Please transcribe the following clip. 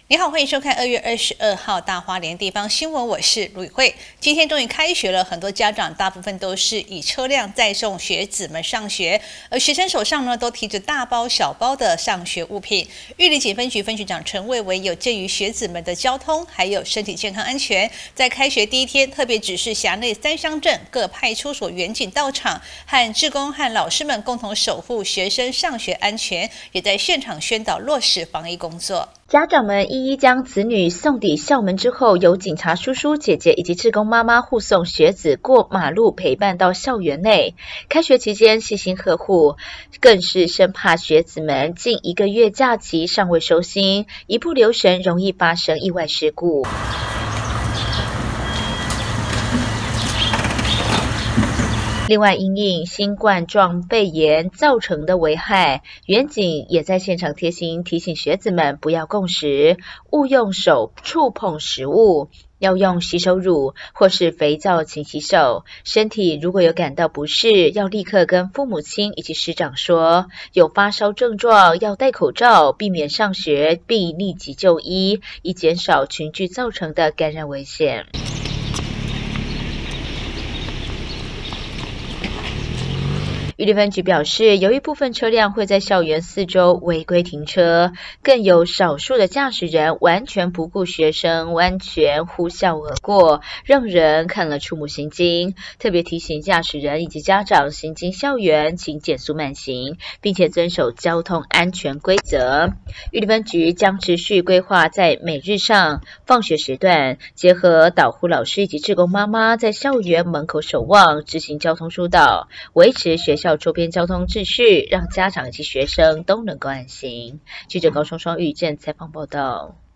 你好，欢迎收看2月22号大花莲地方新闻，我是卢宇慧。今天终于开学了，很多家长大部分都是以车辆载送学子们上学，而学生手上呢都提着大包小包的上学物品。玉里警分局分局长陈卫维有鉴于学子们的交通还有身体健康安全，在开学第一天特别指示辖内3乡镇各派出所员警到场，和志工和老师们共同守护学生上学安全，也在现场宣导落实防疫工作。 家长们一一将子女送抵校门之后，由警察叔叔姐姐以及志工妈妈护送学子过马路，陪伴到校园内。开学期间细心呵护，更是生怕学子们近1个月假期尚未收心，一不留神容易发生意外事故。另外，因应新冠状肺炎造成的危害，员警也在现场贴心提醒学子们不要共食，勿用手触碰食物，要用洗手乳或是肥皂勤洗手。身体如果有感到不适，要立刻跟父母亲以及师长说。有发烧症状要戴口罩，避免上学，并立即就医，以减少群聚造成的感染危险。玉里分局表示，由于部分车辆会在校园四周违规停车，更有少数的驾驶人完全不顾学生安全呼啸而过，让人看了触目心惊。特别提醒驾驶人以及家长行经校园，请减速慢行，并且遵守交通安全规则。玉里分局将持续规划在每日上放学时段，结合导护老师以及志工妈妈在校园门口守望，执行交通疏导，维持学校周边交通秩序，让家长以及学生都能够安心。记者高双双、玉正采访报道。